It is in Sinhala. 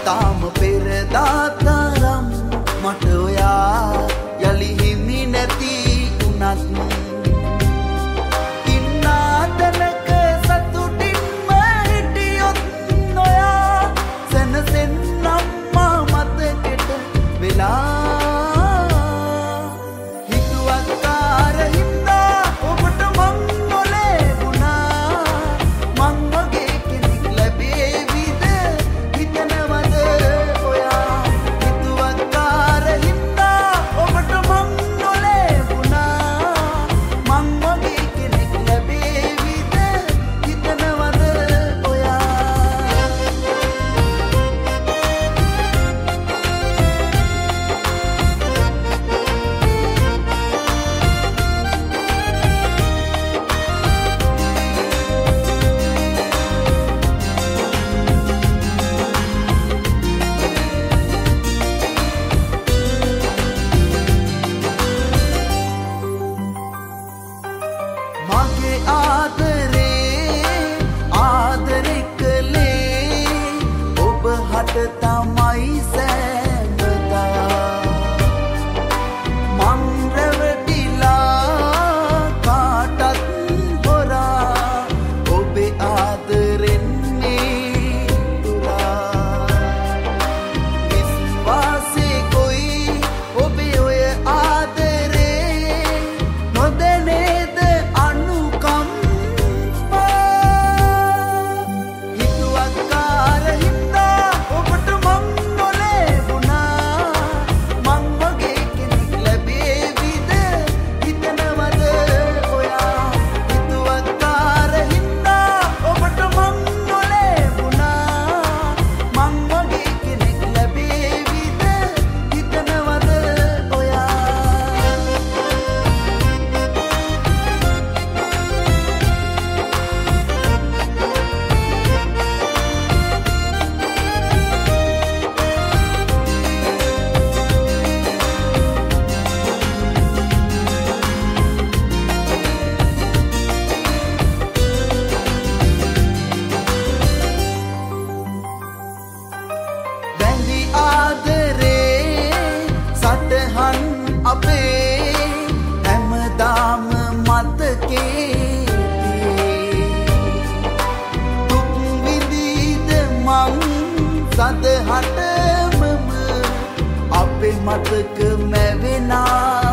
තාම පෙරදාතරම් මට ඔයා යලි හිමි නැති උනත් ඉන්නාදනක සතුටින්ම හිටියොත් නොයා සැනසෙන්නම් මා මතකෙට වෙලා මගේ ආදරේ කළේ ඔබ හට තමයි සෑමදා මං රැවටිලා කාටත් හොරා ඔබේ ආදරෙන්නේ තුරා විශ්වාසේ කොයි ඔබේ ඔය ආදරේ නොදැනේ අපේ හැමදාම මතකේ දුක් විඳීද මං සදහටමම අපේ මතක මැවෙනා